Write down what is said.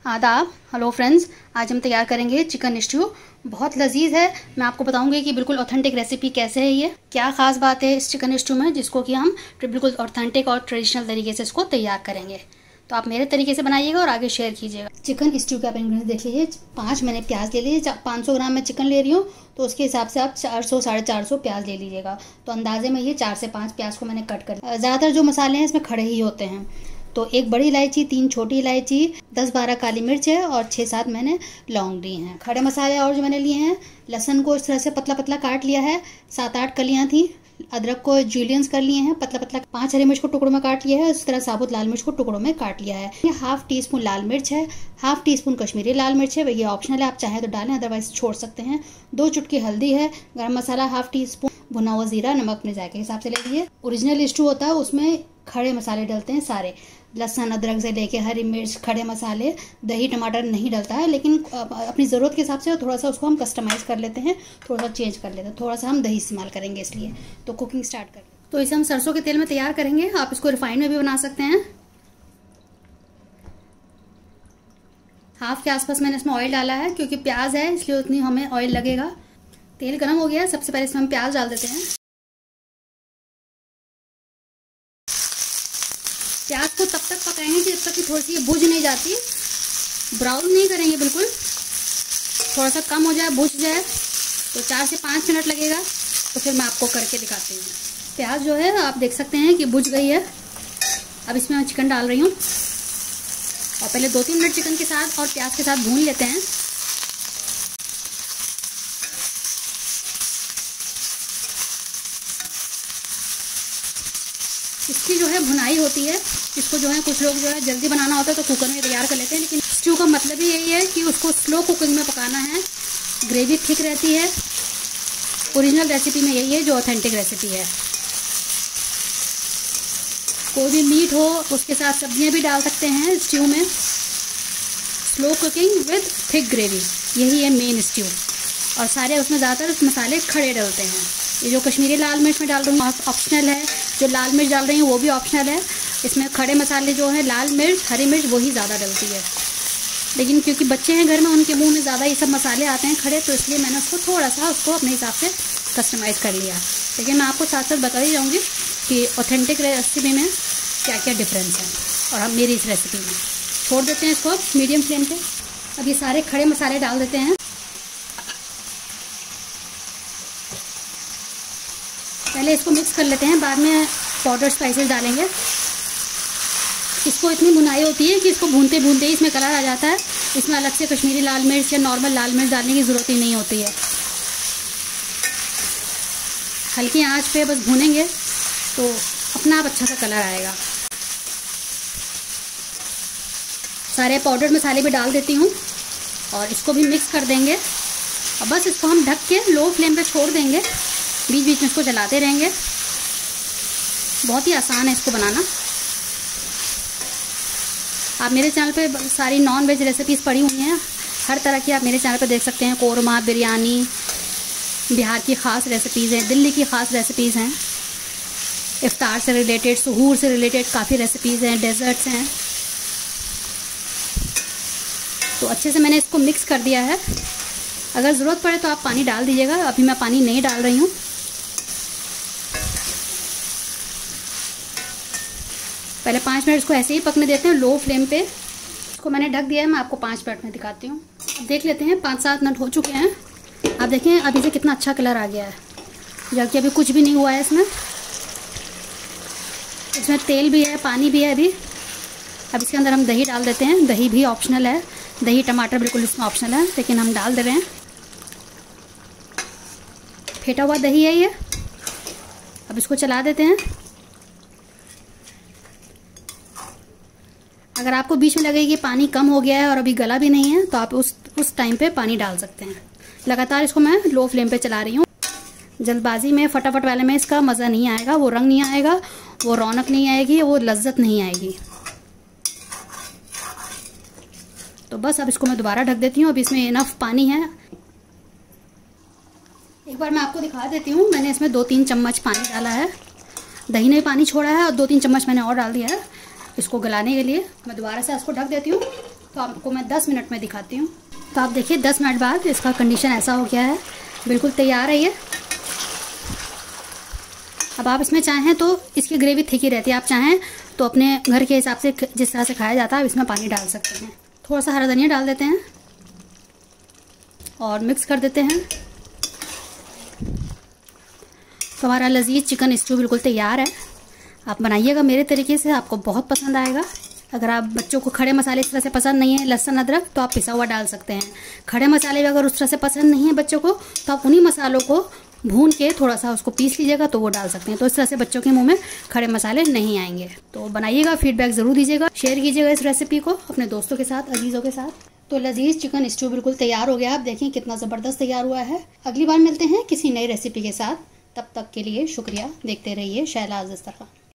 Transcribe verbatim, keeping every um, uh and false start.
आदाब, hello friends. आज हम तैयार करेंगे चिकन स्ट्यू। बहुत लजीज है। मैं आपको बताऊंगी कि बिल्कुल ऑथेंटिक रेसिपी कैसे है, ये क्या खास बात है इस चिकन स्ट्यू में जिसको कि हम बिल्कुल ऑथेंटिक और ट्रेडिशनल तरीके से इसको तैयार करेंगे। तो आप मेरे तरीके से बनाइएगा और आगे शेयर कीजिएगा। चिकन स्ट्यू के आप इंग्रेडिएंट्स देख लीजिए। पाँच मैंने प्याज ले लीजिए। पाँच सौ ग्राम मैं चिकन ले रही हूँ, तो उसके हिसाब से आप चार सौ साढ़े चार सौ प्याज ले लीजिएगा। तो अंदाजे में ये चार से पाँच प्याज को मैंने कट कर। ज़्यादातर जो मसाले हैं इसमें खड़े ही होते हैं। तो एक बड़ी इलायची, तीन छोटी इलायची, दस बारह काली मिर्च है और छः सात मैंने लौंग ली हैं। खड़े मसाले और जो मैंने लिए हैं, लहसुन को इस तरह से पतला पतला काट लिया है, सात आठ कलियां थी। अदरक को जूलियंस कर लिए हैं पतला पतला। पांच हरी मिर्च को टुकड़ों में काट लिया है। इस तरह साबुत लाल मिर्च को टुकड़ों में काट लिया है। ये हाफ टी स्पून लाल मिर्च है, हाफ टी स्पून कश्मीरी लाल मिर्च है। ये ऑप्शनल है, आप चाहें तो डालें, अदरवाइज छोड़ सकते हैं। दो चुटकी हल्दी है। गरम मसाला हाफ टी स्पून, भुना हुआ जीरा, नमक अपने जायके के हिसाब से ले लीजिए। ओरिजिनल स्टू होता है उसमें खड़े मसाले डलते हैं सारे, लहसुन अदरक से लेके हरी मिर्च, खड़े मसाले। दही टमाटर नहीं डलता है, लेकिन अपनी ज़रूरत के हिसाब से थोड़ा सा उसको हम कस्टमाइज़ कर लेते हैं, थोड़ा सा चेंज कर लेते हैं। थोड़ा सा हम दही इस्तेमाल करेंगे इसलिए। तो कुकिंग स्टार्ट कर। तो इसे हम सरसों के तेल में तैयार करेंगे। आप इसको रिफाइंड में भी बना सकते हैं। हाफ के आसपास मैंने इसमें ऑयल डाला है, क्योंकि प्याज है इसलिए उतनी हमें ऑयल लगेगा। तेल गर्म हो गया है। सबसे पहले इसमें हम प्याज डाल देते हैं। प्याज को तब तक पकाएंगे जब तक कि थोड़ी सी बुझ नहीं जाती। ब्राउन नहीं करेंगे बिल्कुल, थोड़ा सा कम हो जाए, बुझ जाए, तो चार से पाँच मिनट लगेगा। तो फिर मैं आपको करके दिखाती हूँ। प्याज जो है आप देख सकते हैं कि बुझ गई है। अब इसमें मैं चिकन डाल रही हूँ और पहले दो तीन मिनट चिकन के साथ और प्याज के साथ भून लेते हैं। इसकी जो है भुनाई होती है, इसको जो है कुछ लोग जो है जल्दी बनाना होता है तो कुकर में तैयार कर लेते हैं, लेकिन स्ट्यू का मतलब ही यही है कि उसको स्लो कुकिंग में पकाना है। ग्रेवी थिक रहती है। ओरिजिनल रेसिपी में यही है जो ऑथेंटिक रेसिपी है। कोई भी मीट हो उसके साथ सब्जियां भी डाल सकते हैं स्ट्यू में। Slow cooking with thick gravy, यही है मेन स्ट्यू। और सारे उसमें ज़्यादातर मसाले खड़े डलते हैं। ये जो कश्मीरी लाल मिर्च में डाल रही हूँ ऑप्शनल है, जो लाल मिर्च डाल रही हूँ वो भी ऑप्शनल है। इसमें खड़े मसाले जो है लाल मिर्च, हरी मिर्च, वही ज़्यादा डलती है। लेकिन क्योंकि बच्चे हैं घर में, उनके मुंह में ज़्यादा ये सब मसाले आते हैं खड़े, तो इसलिए मैंने उसको थोड़ा सा उसको अपने हिसाब से कस्टमाइज़ कर लिया। लेकिन मैं आपको साथ साथ बता ही जाऊँगी कि ऑथेंटिक रेसिपी में क्या क्या डिफरेंस है और हम मेरी इस रेसिपी में। छोड़ देते हैं इसको मीडियम फ्लेम पे। अब ये सारे खड़े मसाले डाल देते हैं। पहले इसको मिक्स कर लेते हैं, बाद में पाउडर स्पाइसेस डालेंगे। इसको इतनी भुनाई होती है कि इसको भूनते भूनते ही इसमें कलर आ जाता है। इसमें अलग से कश्मीरी लाल मिर्च या नॉर्मल लाल मिर्च डालने की ज़रूरत ही नहीं होती है। हल्की आंच पे बस भूनेंगे तो अपना आप अच्छा सा कलर आएगा। सारे पाउडर मसाले भी डाल देती हूँ और इसको भी मिक्स कर देंगे। और बस इसको हम ढक के लो फ्लेम पे छोड़ देंगे। बीच बीच में इसको चलाते रहेंगे। बहुत ही आसान है इसको बनाना। आप मेरे चैनल पे सारी नॉन वेज रेसिपीज़ पड़ी हुई हैं, हर तरह की आप मेरे चैनल पे देख सकते हैं। कोरमा, बिरयानी, बिहार की ख़ास रेसिपीज़ हैं, दिल्ली की ख़ास रेसिपीज़ हैं, इफ्तार से रिलेटेड, सुहूर से रिलेटेड काफ़ी रेसिपीज़ हैं, डेजर्ट्स हैं। तो अच्छे से मैंने इसको मिक्स कर दिया है। अगर ज़रूरत पड़े तो आप पानी डाल दीजिएगा, अभी मैं पानी नहीं डाल रही हूँ। पहले पाँच मिनट इसको ऐसे ही पकने देते हैं लो फ्लेम पे। इसको मैंने ढक दिया है, मैं आपको पाँच मिनट में दिखाती हूँ। अब देख लेते हैं, पाँच सात मिनट हो चुके हैं। आप देखें अभी से कितना अच्छा कलर आ गया है, जबकि अभी कुछ भी नहीं हुआ है इसमें। इसमें तेल भी है, पानी भी है अभी। अब इसके अंदर हम दही डाल देते हैं। दही भी ऑप्शनल है, दही टमाटर बिल्कुल इसमें ऑप्शनल है, लेकिन हम डाल दे रहे हैं। फेटा हुआ दही है ये। अब इसको चला देते हैं। अगर आपको बीच में लगे कि पानी कम हो गया है और अभी गला भी नहीं है, तो आप उस उस टाइम पे पानी डाल सकते हैं। लगातार इसको मैं लो फ्लेम पे चला रही हूँ। जल्दबाजी में, फटाफट वाले में इसका मज़ा नहीं आएगा, वो रंग नहीं आएगा, वो रौनक नहीं आएगी, वो लज्जत नहीं आएगी। तो बस अब इसको मैं दोबारा ढक देती हूँ। अब इसमें इनफ पानी है। एक बार मैं आपको दिखा देती हूँ। मैंने इसमें दो तीन चम्मच पानी डाला है। दही ने पानी छोड़ा है और दो तीन चम्मच मैंने और डाल दिया है इसको गलाने के लिए। मैं दोबारा से इसको ढक देती हूँ तो आपको मैं दस मिनट में दिखाती हूँ। तो आप देखिए दस मिनट बाद इसका कंडीशन ऐसा हो गया है, बिल्कुल तैयार है ये। अब आप इसमें चाहें तो इसकी ग्रेवी थिक ही रहती है, आप चाहें तो अपने घर के हिसाब से जिस तरह से खाया जाता है इसमें पानी डाल सकते हैं। थोड़ा सा हरा धनिया डाल देते हैं और मिक्स कर देते हैं। तो हमारा लजीज चिकन स्ट्यू बिल्कुल तैयार है। आप बनाइएगा मेरे तरीके से, आपको बहुत पसंद आएगा। अगर आप बच्चों को खड़े मसाले इस तरह से पसंद नहीं है, लहसुन अदरक, तो आप पिसा हुआ डाल सकते हैं। खड़े मसाले भी अगर उस तरह से पसंद नहीं है बच्चों को, तो आप उन्हीं मसालों को भून के थोड़ा सा उसको पीस लीजिएगा तो वो डाल सकते हैं। तो इस तरह से बच्चों के मुंह में खड़े मसाले नहीं आएंगे। तो बनाइएगा, फीडबैक ज़रूर दीजिएगा, शेयर कीजिएगा इस रेसिपी को अपने दोस्तों के साथ, अजीज़ों के साथ। तो लजीज चिकन स्ट्यू बिल्कुल तैयार हो गया। आप देखिए कितना ज़बरदस्त तैयार हुआ है। अगली बार मिलते हैं किसी नई रेसिपी के साथ, तब तक के लिए शुक्रिया। देखते रहिए शैला दस्तरखान।